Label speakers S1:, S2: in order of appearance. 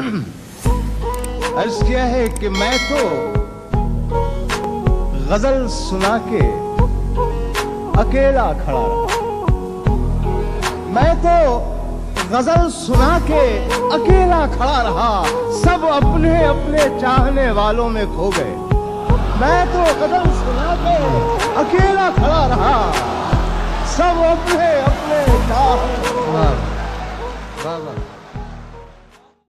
S1: अर्ज किया है कि मैं तो गजल सुना के अकेला खड़ा रहा। मैं तो गजल सुना के अकेला खड़ा रहा, सब अपने अपने चाहने वालों में खो गए। मैं तो गजल सुना के अकेला खड़ा रहा, सब अपने अपने चाहने वालों में।